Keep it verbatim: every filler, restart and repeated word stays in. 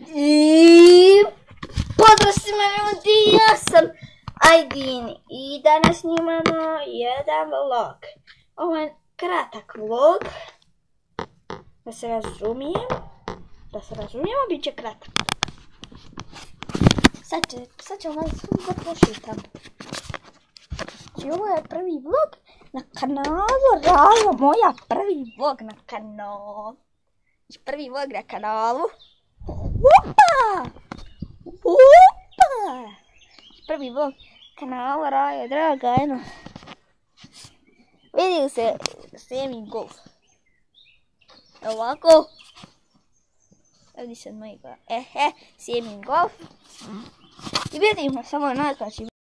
I pozdrav svima ljudi, ja sam Aydin i danas snimamo jedan vlog. Ovo je kratak vlog, da se razumijem, da se razumijemo, bit će kratak. Sad, će, sad ćemo vas da pošitam. Znači ovo je prvi vlog na kanalu, realno moja prvi vlog na kanalu. Znači prvi vlog na kanalu. Upa! Upa! Prvi vlog kanala Raja Draga, eno. Vidio se Semi Golf. Ovako. Ovdje sad moji gleda. Ehe, Semi Golf. I vidimo samo nazvači.